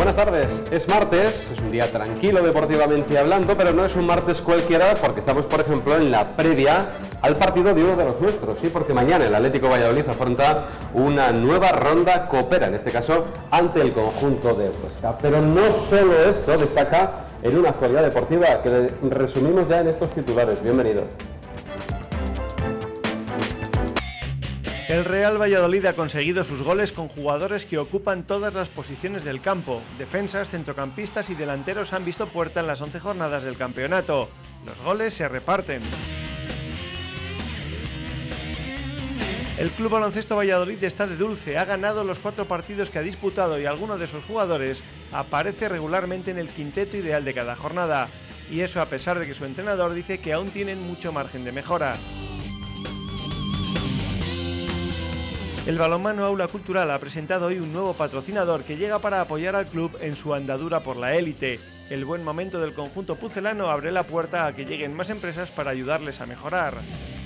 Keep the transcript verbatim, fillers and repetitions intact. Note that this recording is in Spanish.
Buenas tardes, es martes, es un día tranquilo deportivamente hablando, pero no es un martes cualquiera porque estamos, por ejemplo, en la previa al partido de uno de los nuestros, sí, porque mañana el Atlético Valladolid afronta una nueva ronda copera, en este caso ante el conjunto de Huesca. Pero no solo esto destaca en una actualidad deportiva que resumimos ya en estos titulares. Bienvenido. El Real Valladolid ha conseguido sus goles con jugadores que ocupan todas las posiciones del campo. Defensas, centrocampistas y delanteros han visto puerta en las once jornadas del campeonato. Los goles se reparten. El Club Baloncesto Valladolid está de dulce, ha ganado los cuatro partidos que ha disputado y alguno de sus jugadores aparece regularmente en el quinteto ideal de cada jornada. Y eso a pesar de que su entrenador dice que aún tienen mucho margen de mejora. El balonmano Aula Cultural ha presentado hoy un nuevo patrocinador que llega para apoyar al club en su andadura por la élite. El buen momento del conjunto pucelano abre la puerta a que lleguen más empresas para ayudarles a mejorar.